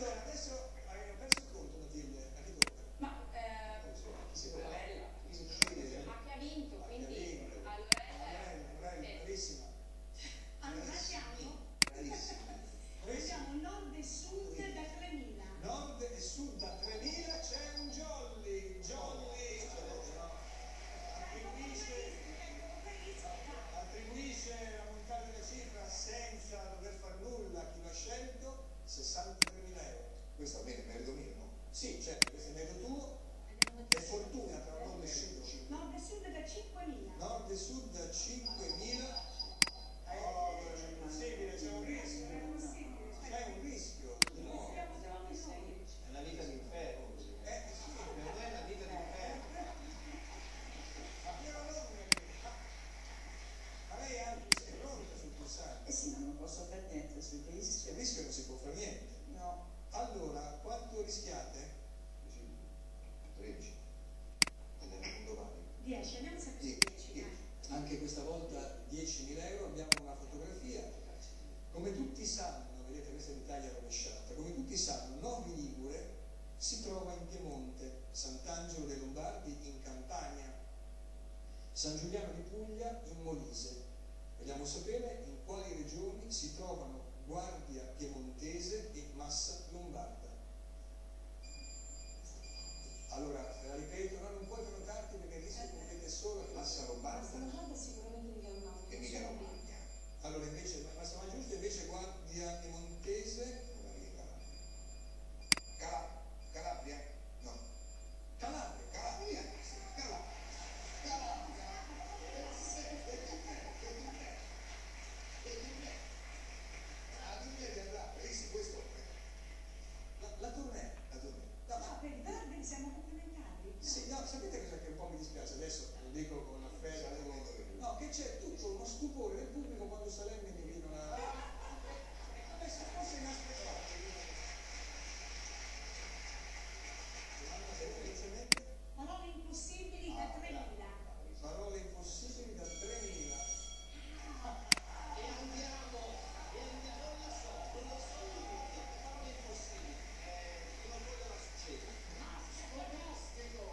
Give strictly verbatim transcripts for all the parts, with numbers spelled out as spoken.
Allora, adesso hai perso il conto, Matilde, a chi tocca? Ma, eh, Chi si Lorella, ma chi ha vinto, quindi a Lorella. Lorella, bravissima. Allora siamo, siamo nord e sud da tremila. Nord e sud da tremila c'è un jolly, jolly, attribuisce, attribuisce la montata della cifra senza dover far nulla a chi lo ha scelto, sessantatremila euro. Questo almeno è merito mio, no? Sì, certo, questo è merito tuo, è fortuna tra nord e sud. Nord e sud da cinquemila. Nord e sud da cinquemila. Oh, è impossibile, c'è un rischio. C'è un rischio. No. È una vita d'inferno. Eh sì, Per me è una vita d'inferno. ma piano lunga. Ma lei anche è pronta sul pulsante. Eh sì, ma non posso fare niente sul rischio. Il rischio non si può fare niente. No. Allora, quanto rischiate? tredici. Ed è un domani. dieci, andiamo sempre su dieci. Anche questa volta diecimila euro, abbiamo una fotografia. Come tutti sanno, vedete questa è l'Italia rovesciata, come tutti sanno, Novi Ligure si trova in Piemonte, Sant'Angelo dei Lombardi in Campania, San Giuliano di Puglia in Molise. Vogliamo sapere in quali regioni si trovano Guardia Piemontese e Massa Lombarda. Allora, la ripeto, no, non puoi prenotarti perché lì si compete solo a Massa Lombarda. Sicuramente mica una. E mica Romagna. Allora invece, ma siamo giusto, invece Guardia Piemontese, Calabria. Calabria? No. Calabria. Calabria. Calabria. Calabria. La Tournée di andare, lì sì, questo. La, la tournée. La Tournée. No, Ah, ma- per Verdi siamo complementari. sì, no, sapete cosa che un po' mi dispiace adesso, lo dico con affetto, no, che c'è tutto uno stupore del pubblico quando Salerno mi vino la... Come se fosse inaspettato. Domanda semplicemente, Parole impossibili da tremila. parole impossibili da tremila. E andiamo, e andiamo, non lo so, non lo so io, che parole impossibili. Eh, prima o poi cosa succede? Scolastico!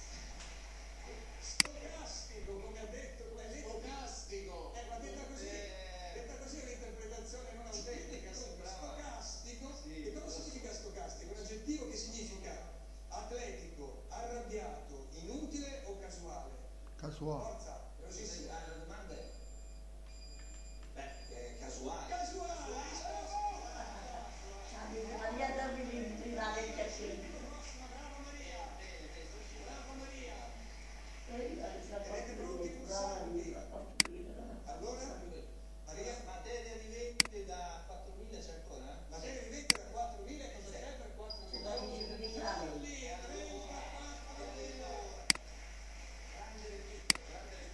Stocastico, come ha detto, come ha detto. Scolastico! Eh, ma detta così, Eh, detta così è un'interpretazione non autentica. Sì, brava. Stocastico, Sì, che cosa brava. significa stocastico? Un aggettivo che significa atletico, arrabbiato, inutile o casuale? Casuale. Forza, velocissimo. Ah, la domanda è, beh, è casuale. Casuale, risposta! Andiamo a privare il piacere. Prossima, bravo Maria! Bene, bene, Bravo Maria! Avete pronti i pulsanti? Allora, Maria, materia vivente da quattromila c'è ancora? materia vivente da quattromila, cosa c'è per quattromila? Jolly, trentaquattromila! Grande recupero, grande recupero.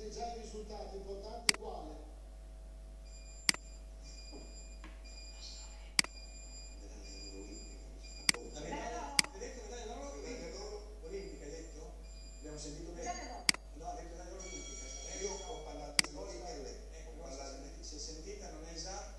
sapete già il risultato importante quale? La medaglia, hai detto medaglia d'oro olimpica? Olimpica, hai detto? Abbiamo sentito bene? No, ha detto medaglia d'oro olimpica. Io ho parlato di olimpica e lei. Ecco, però se sentita non è esatto.